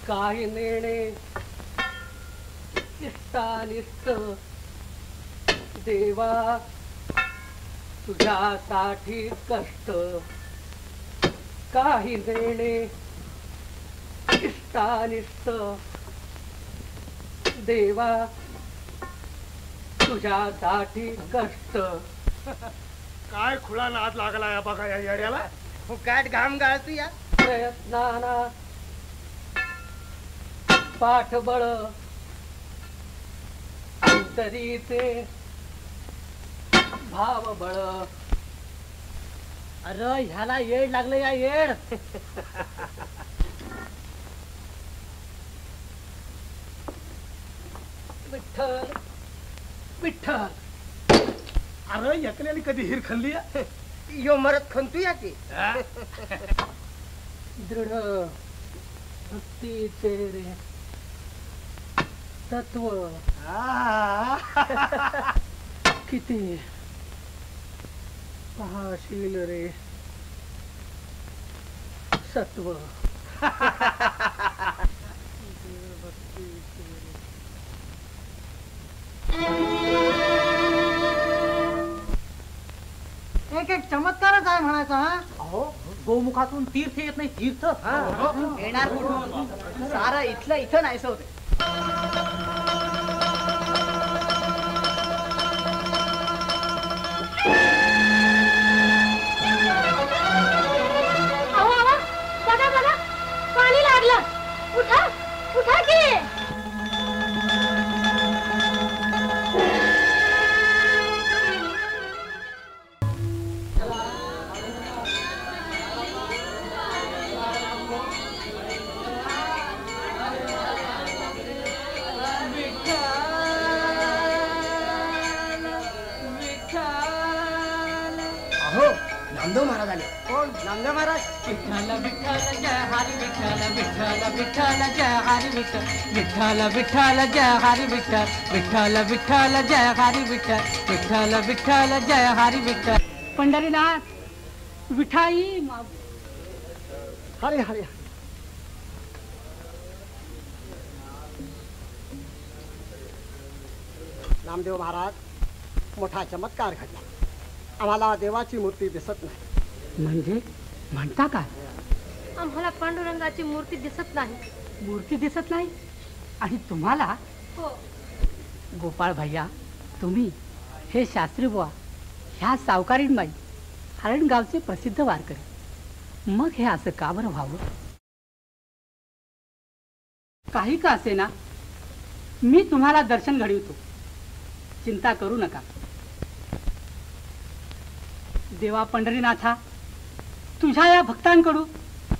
काही नेणे इष्टानिष्ट देवा तुझ्यासाठी कष्ट काही नेणे इष्टानिष्ट देवा तुझ्यासाठी कष्ट. काय खुळा नाद लागला या बघा या येड्याला. फुकाट घाम गाळतो या. प्रयत्नाना पाठबळ अंतरीचे भावबळ. अरे ह्याला येड लागलं या येड. विठ्ठल विठ्ठल. अरे एकल्याने कधी हिर खणली. यो मरत खंतू या की. दृढ भक्तीचे रे तत्व किती पाहशील रे सत्व. एक एक चमत्कारच आहे म्हणायचा. हा अहो गोमुखातून तीर्थ येत नाही. तीर्थ येणार कुठून. सारं इथलं इथं नाहीसं होते. बघा बघा पाणी लागलं. उठा उठा की. नामदेव महाराज आले. कोण? नामदेव महाराज. विठ्ठल विठ्ठल जय हरी विठ्ठल विठ्ठल विठ्ठल जय हरी विठ्ठल विठ्ठल विठ्ठल जय हरी विठ्ठल विठ्ठल विठ्ठल जय हरी विठ्ठल विठ्ठल विठ्ठल जय हरी विठ्ठल. पंढरीनाथ विठाई हरे हरे. नामदेव महाराज मोठा चमत्कार घडला. आम्हाला देवाची मूर्ती दिसत नाही. म्हणजे म्हणता काय? आम्हाला पांडुरंगाची मूर्ती दिसत नाही. मूर्ती दिसत नाही आणि तुम्हाला? हो. गोपाळ भैया तुम्ही हे शास्त्री बुवा ह्या सावकारीणबाई हरणगावचे प्रसिद्ध वारकरी. मग हे असं का बरं व्हावं? काही का असे ना मी तुम्हाला दर्शन घडवितो. चिंता करू नका. देवा पंढरीनाथा तुझ्या या भक्तांकडून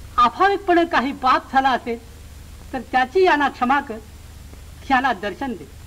अभाविकपणे काही पाप झाला असेल तर त्याची यांना क्षमा कर. यांना दर्शन दे.